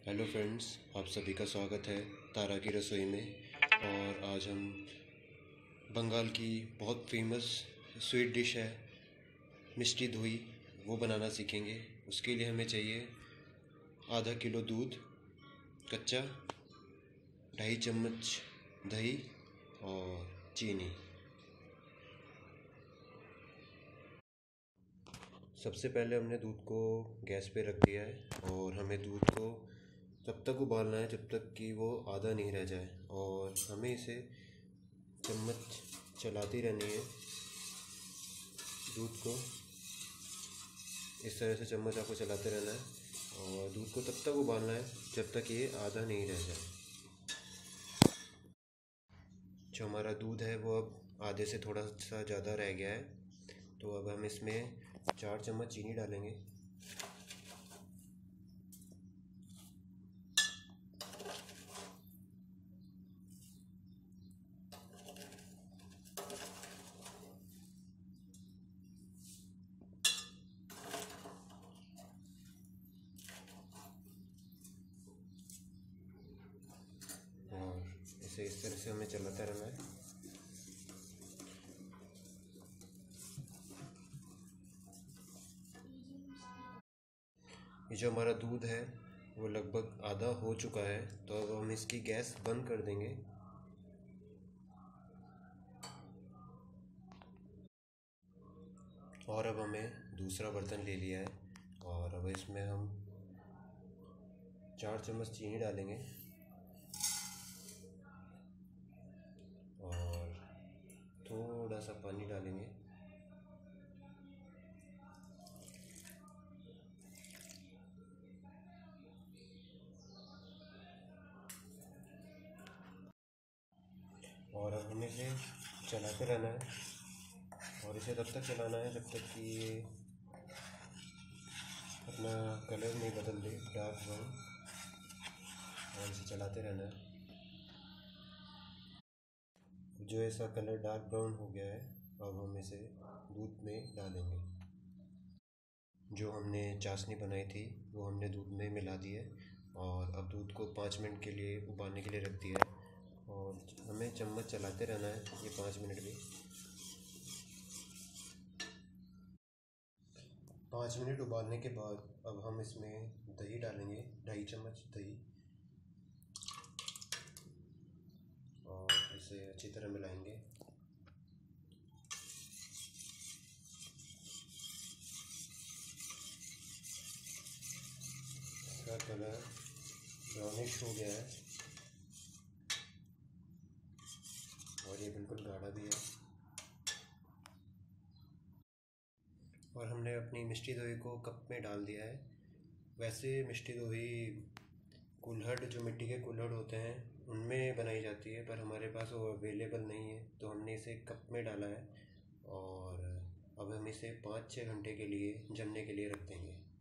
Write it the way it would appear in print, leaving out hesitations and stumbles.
Hello friends, आप सभी का स्वागत है तारा की रसोई में। और आज हम बंगाल की बहुत फेमस स्वीट डिश है मिष्टी दोई, वो बनाना सीखेंगे। उसके लिए हमें चाहिए आधा किलो दूध कच्चा, 2.5 चम्मच दही और चीनी। सबसे पहले हमने दूध को गैस पे रख दिया है और हमें दूध को तब तक उबालना है जब तक कि वो आधा नहीं रह जाए, और हमें इसे चम्मच चलाती रहनी है। दूध को इस तरह से चम्मच आपको चलाते रहना है और दूध को तब तक उबालना है जब तक ये आधा नहीं रह जाए। जो हमारा दूध है वो अब आधे से थोड़ा सा ज़्यादा रह गया है, तो अब हम इसमें 4 चम्मच चीनी डालेंगे। और इसे इस तरह से हमें चलाता रहना है। ये जो हमारा दूध है वो लगभग आधा हो चुका है, तो अब हम इसकी गैस बंद कर देंगे। और अब हमें दूसरा बर्तन ले लिया है और अब इसमें हम 4 चम्मच चीनी डालेंगे और थोड़ा सा पानी डालेंगे। और अब हमें इसे चलाते रहना है और इसे तब तक चलाना है जब तक कि ये अपना कलर नहीं बदल दे, डार्क ब्राउन। और इसे चलाते रहना है। जो ऐसा कलर डार्क ब्राउन हो गया है, अब हम इसे दूध में डालेंगे। जो हमने चाशनी बनाई थी वो हमने दूध में मिला दी है और अब दूध को 5 मिनट के लिए उबालने के लिए रख दिया है और हमें चम्मच चलाते रहना है ये 5 मिनट भी। 5 मिनट उबालने के बाद अब हम इसमें दही डालेंगे, 2.5 चम्मच दही, और इसे अच्छी तरह मिलाएंगे। इसका कलर ब्राउनिश हो गया है और ये बिल्कुल गाढ़ा भी है। और हमने अपनी मिष्टी दोई को कप में डाल दिया है। वैसे मिष्टी दोई कुल्हड़, जो मिट्टी के कुल्हड़ होते हैं उनमें बनाई जाती है, पर हमारे पास वो अवेलेबल नहीं है, तो हमने इसे कप में डाला है। और अब हम इसे 5-6 घंटे के लिए जमने के लिए रख देंगे।